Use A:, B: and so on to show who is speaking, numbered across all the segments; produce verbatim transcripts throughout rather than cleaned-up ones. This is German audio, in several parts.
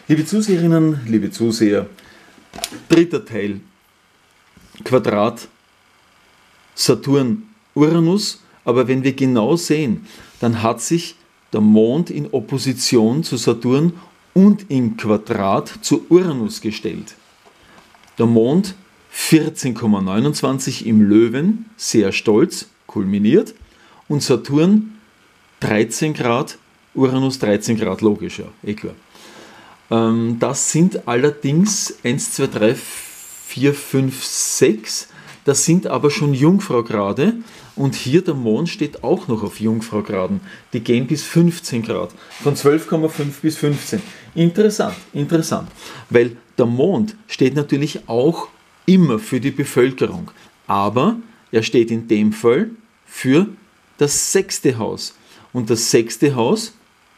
A: Liebe Zuseherinnen, liebe Zuseher, dritter Teil, Quadrat Saturn-Uranus, aber wenn wir genau sehen, dann hat sich der Mond in Opposition zu Saturn und im Quadrat zu Uranus gestellt. Der Mond vierzehn Komma neunundzwanzig im Löwen, sehr stolz, kulminiert, und Saturn dreizehn Grad, Uranus dreizehn Grad, logisch, ja, eh klar. Ähm, das sind allerdings eins, zwei, drei, vier, fünf, sechs, das sind aber schon Jungfrau-Grade, und hier der Mond steht auch noch auf Jungfrau-Graden. Die gehen bis fünfzehn Grad, von zwölf Komma fünf bis fünfzehn. Interessant, interessant, weil der Mond steht natürlich auch immer für die Bevölkerung, aber er steht in dem Fall für das sechste Haus. Und das sechste Haus,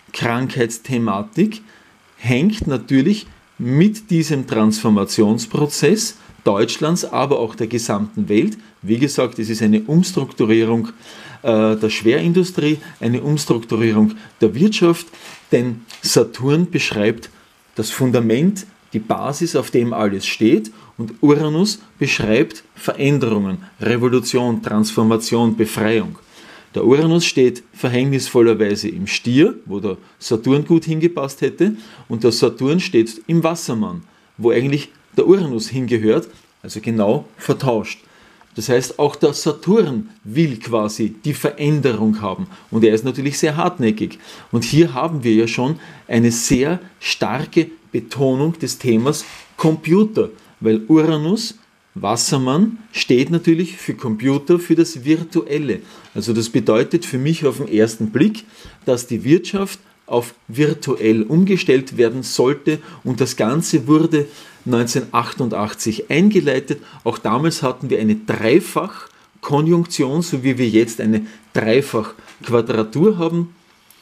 A: Krankheitsthematik, hängt natürlich mit diesem Transformationsprozess Deutschlands, aber auch der gesamten Welt. Wie gesagt, es ist eine Umstrukturierung äh, der Schwerindustrie, eine Umstrukturierung der Wirtschaft, denn Saturn beschreibt das Fundament, die Basis, auf dem alles steht, und Uranus beschreibt Veränderungen, Revolution, Transformation, Befreiung. Der Uranus steht verhängnisvollerweise im Stier, wo der Saturn gut hingepasst hätte, und der Saturn steht im Wassermann, wo eigentlich der Uranus hingehört, also genau vertauscht. Das heißt, auch der Saturn will quasi die Veränderung haben, und er ist natürlich sehr hartnäckig. Und hier haben wir ja schon eine sehr starke Betonung des Themas Computer, weil Uranus, Wassermann, steht natürlich für Computer, für das Virtuelle. Also das bedeutet für mich auf den ersten Blick, dass die Wirtschaft auf virtuell umgestellt werden sollte, und das Ganze wurde neunzehnhundertachtundachtzig eingeleitet. Auch damals hatten wir eine Dreifachkonjunktion, so wie wir jetzt eine Dreifachquadratur haben.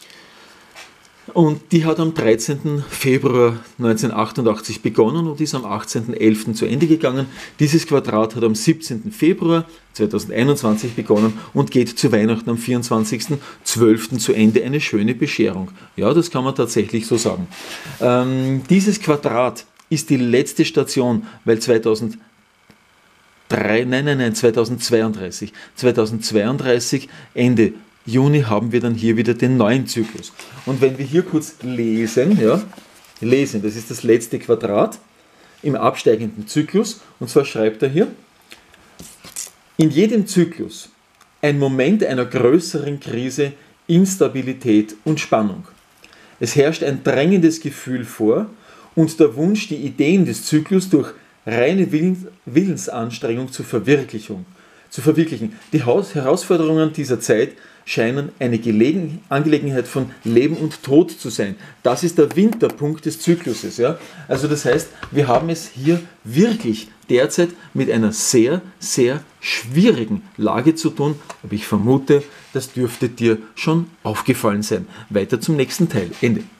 A: Und die hat am dreizehnten Februar neunzehnhundertachtundachtzig begonnen und ist am achtzehnten elften zu Ende gegangen. Dieses Quadrat hat am siebzehnten Februar zweitausendeinundzwanzig begonnen und geht zu Weihnachten am vierundzwanzigsten zwölften zu Ende. Eine schöne Bescherung. Ja, das kann man tatsächlich so sagen. Ähm, dieses Quadrat ist die letzte Station, weil zweitausenddrei, nein, nein, nein, zweitausendzweiunddreißig, zweitausendzweiunddreißig, Ende Juni, haben wir dann hier wieder den neuen Zyklus. Und wenn wir hier kurz lesen, ja, lesen, das ist das letzte Quadrat im absteigenden Zyklus, und zwar schreibt er hier: In jedem Zyklus ein Moment einer größeren Krise, Instabilität und Spannung. Es herrscht ein drängendes Gefühl vor und der Wunsch, die Ideen des Zyklus durch reine Willensanstrengung zur Verwirklichung, zu verwirklichen. Die Herausforderungen dieser Zeit scheinen eine Gelegen Angelegenheit von Leben und Tod zu sein. Das ist der Winterpunkt des Zykluses. Ja? Also das heißt, wir haben es hier wirklich derzeit mit einer sehr, sehr schwierigen Lage zu tun. Aber ich vermute, das dürfte dir schon aufgefallen sein. Weiter zum nächsten Teil. Ende.